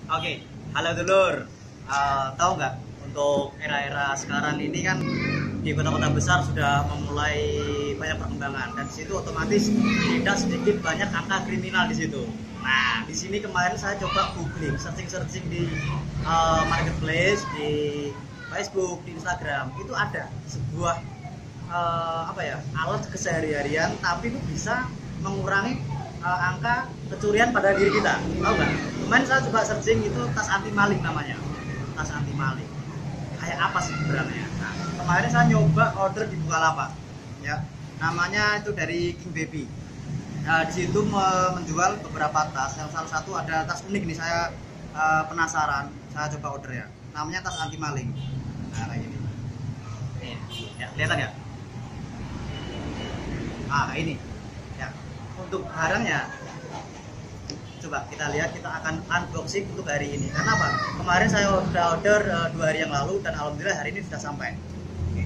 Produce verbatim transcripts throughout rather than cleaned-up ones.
Oke, halo dulur. Uh, tahu nggak untuk era-era sekarang ini kan di kota-kota besar sudah memulai banyak perkembangan dan di situ otomatis tidak sedikit banyak angka kriminal di situ. Nah, di sini kemarin saya coba googling, searching-searching di uh, marketplace, di Facebook, di Instagram, itu ada sebuah uh, apa ya alat kesehari-harian, tapi itu bisa mengurangi uh, angka kecurian pada diri kita. Tahu nggak? Kemarin saya coba searching itu tas anti maling namanya, tas anti maling. Kayak apa sih sebenarnya? Nah, kemarin saya nyoba order di Bukalapak, ya, namanya itu dari King Baby. Nah, di situ menjual beberapa tas. Yang salah satu ada tas unik nih, saya uh, penasaran, saya coba order ya. Namanya tas anti maling. Nah, kayak gini. Nih, ya, kelihatan ya? Ah, kayak ini. Ya, untuk barangnya. Coba kita lihat, kita akan unboxing untuk hari ini. Karena apa? Kemarin saya sudah order uh, dua hari yang lalu dan alhamdulillah hari ini sudah sampai. Oke.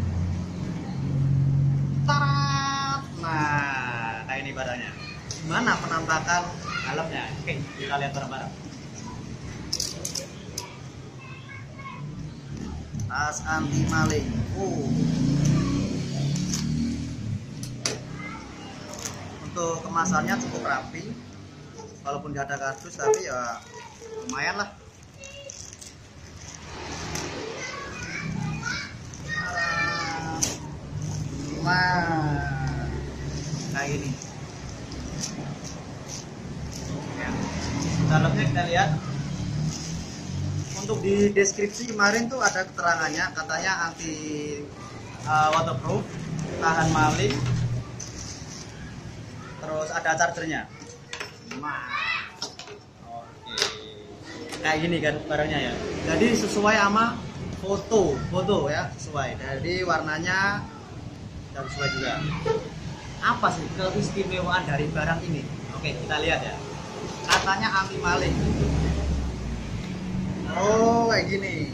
Tarat! Nah, kayak ini barangnya. Gimana penampakan dalamnya? Oke, kita lihat bareng-bareng. Tas anti maling. Oh. Untuk kemasannya cukup rapi. Walaupun nggak ada kardus, tapi ya lumayan lah. Nah, kayak gini. Ya. Dalamnya kita lihat. Untuk di deskripsi kemarin tuh ada keterangannya, katanya anti uh, waterproof, tahan maling, terus ada chargernya. Nah, oke, kayak gini kan barangnya ya. Jadi sesuai sama foto, foto ya, sesuai. Jadi warnanya dan sesuai juga. Apa sih keistimewaan dari barang ini? Oke, kita lihat ya. Katanya anti maling. Oh, kayak gini.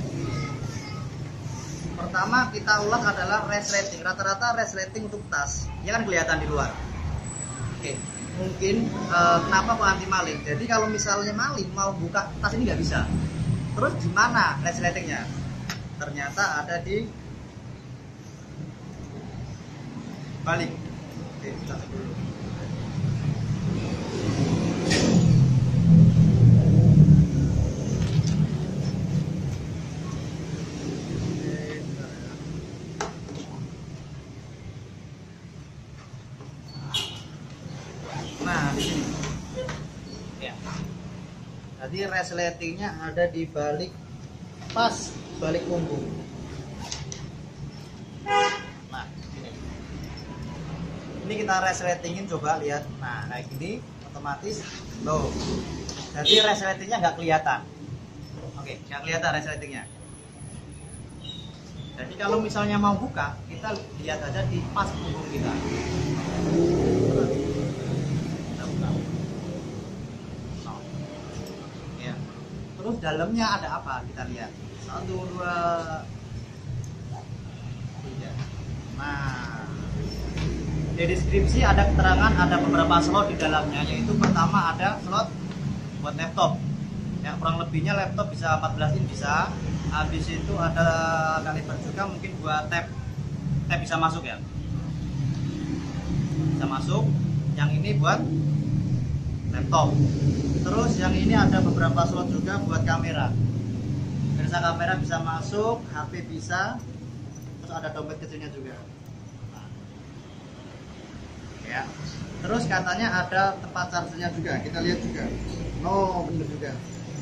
Pertama kita ulas adalah resleting. Rata-rata resleting untuk tas, ya kan kelihatan di luar. Oke. Mungkin uh, kenapa kok anti maling? Jadi kalau misalnya maling mau buka tas ini nggak bisa. Terus gimana resletingnya? Ternyata ada di balik. Oke, kita cek dulu. Nah, di sini. Ya. Jadi resletingnya ada di balik, pas balik punggung. Nah, ini. Ini kita resletingin, coba lihat. Nah, kayak gini otomatis loh. Jadi resletingnya nggak kelihatan. Oke, nggak kelihatan resletingnya. Jadi kalau misalnya mau buka, kita lihat aja di pas punggung kita. Terus dalamnya ada apa? Kita lihat. Satu, dua, tiga. Nah, di deskripsi ada keterangan ada beberapa slot di dalamnya. Yaitu pertama ada slot buat laptop. Ya, kurang lebihnya laptop bisa empat belas inch bisa. Habis itu ada kaliber juga, mungkin buat tab. Tab bisa masuk ya. Bisa masuk. Yang ini buat laptop. Terus yang ini ada beberapa slot juga buat kamera. Bisa kamera bisa masuk, H P bisa. Terus ada dompet kecilnya juga. Nah. Ya. Terus katanya ada tempat chargernya juga. Kita lihat juga. No, bener juga.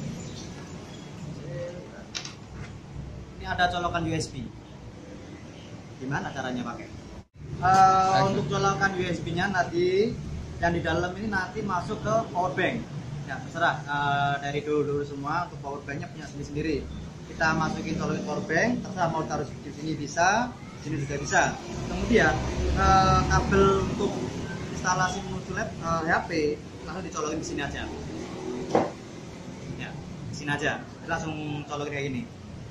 Ini ada colokan U S B. Gimana caranya pakai? Uh, untuk colokan U S B-nya nanti yang di dalam ini nanti masuk ke power bank. Ya, terserah uh, dari dulu-dulu semua. Untuk power banknya punya sendiri-sendiri. Kita masukin colokin power bank, terserah mau taruh di sini bisa, di sini juga bisa. Kemudian uh, kabel untuk instalasi menuju lab uh, H P langsung dicolokin di sini aja. Ya, di sini aja. Langsung colokin kayak gini.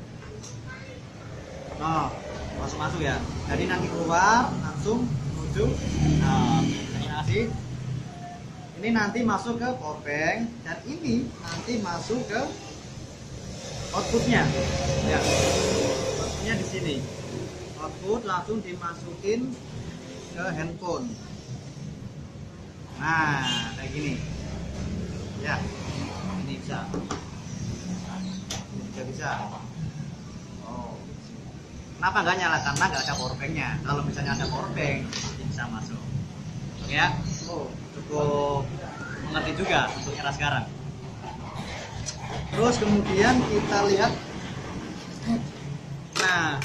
Nah, langsung masuk ya. Jadi nanti keluar langsung menuju. Nah, ini kasih. Ini nanti masuk ke power bank dan ini nanti masuk ke outputnya. Ya, outputnya di sini. Output langsung dimasukin ke handphone. Nah, kayak gini. Ya, ini bisa. Ini juga bisa. Oh, kenapa nggak nyala? Karena nggak ada power banknya. Kalau misalnya ada power bank, bisa masuk. Oke ya. Oh, cukup mengerti juga untuk era sekarang. Terus kemudian kita lihat, nah,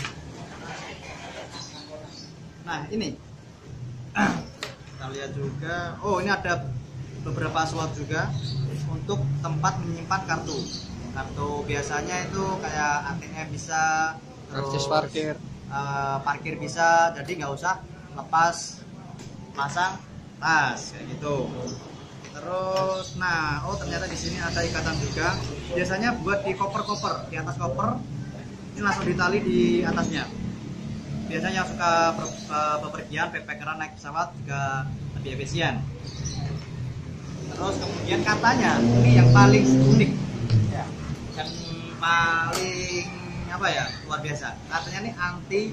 nah ini kita lihat juga. Oh, ini ada beberapa slot juga untuk tempat menyimpan kartu. Kartu biasanya itu kayak A T M bisa, akses parkir, uh, parkir bisa, jadi nggak usah lepas pasang tas kayak gitu. Terus, nah, oh ternyata di sini ada ikatan juga. Biasanya buat di koper-koper, di atas koper, ini langsung ditali di atasnya. Biasanya yang suka bepergian, backpackeran naik pesawat juga lebih efisien. Terus kemudian katanya ini yang paling unik, ya, yang paling apa ya, luar biasa. Katanya ini anti,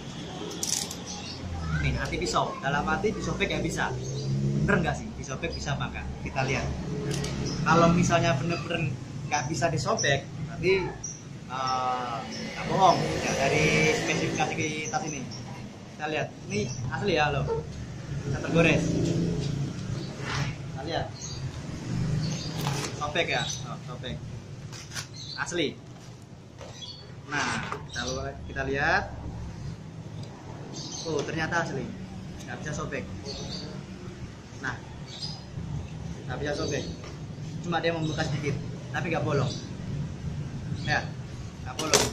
nih anti pisau. Dalam arti disobek ya bisa. Bener nggak sih disobek bisa apa enggak? Kita lihat. Kalau misalnya bener-bener nggak bisa disobek, berarti nggak uh, bohong ya, dari spesifikasi tas ini. Kita lihat, ini asli ya loh, bisa tergores. Kita lihat, sobek ya, oh, sobek, asli. Nah, kita, kita lihat, oh ternyata asli, nggak bisa sobek. Nah, nggak bisa sobek, cuma dia membuka sedikit, tapi nggak bolong. Ya, nggak bolong.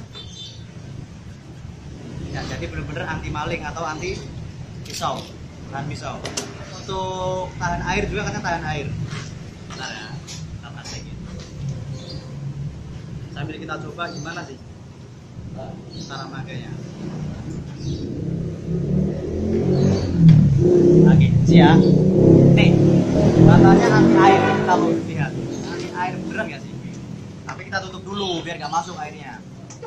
Ya, jadi benar-benar anti maling atau anti pisau, tahan pisau. Untuk tahan air juga katanya tahan air. Bentar ya, kita praktekin. Sambil kita coba gimana sih cara makainya. Oke, siap. Nih, katanya anti air, kita mau lihat. Anti air beneran nggak sih? Tapi kita tutup dulu biar nggak masuk airnya.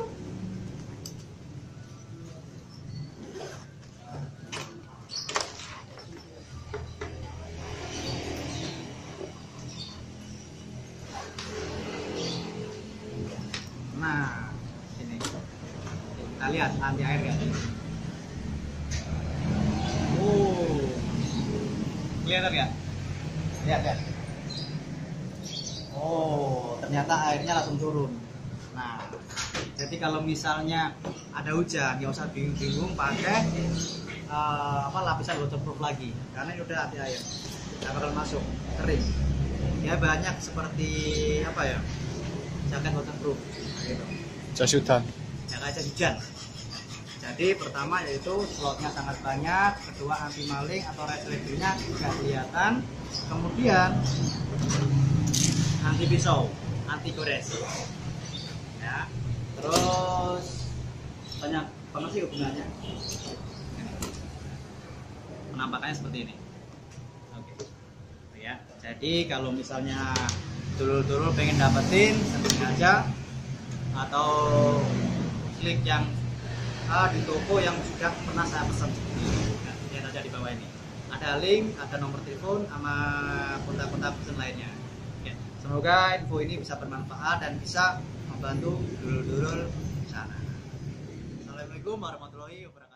Nah, sini kita lihat anti air nggak sih? Oh, kelihatan nggak? Lihat, lihat. Oh, ternyata airnya langsung turun. Nah, jadi kalau misalnya ada hujan, nggak usah bingung-bingung pakai uh, apa lapisan waterproof lagi, karena ini udah anti air, nggak bakal masuk, kering. Ya banyak seperti apa ya, jaket waterproof, gitu. jas hujan. Jaket jas hujan. Jadi pertama yaitu slotnya sangat banyak, kedua anti maling atau resletingnya tidak kelihatan, kemudian anti pisau, anti gores, ya. Terus banyak banget sih gunanya. Penampakannya seperti ini. Oke, ya. Jadi kalau misalnya dulur-dulur pengen dapetin, sengaja aja atau klik yang ah, di toko yang sudah pernah saya pesan. Nah, lihat aja di bawah ini. Ada link, ada nomor telepon, sama kontak-kontak pesan lainnya. Ya, semoga info ini bisa bermanfaat dan bisa membantu dulur-dulur di sana. Assalamualaikum warahmatullahi wabarakatuh.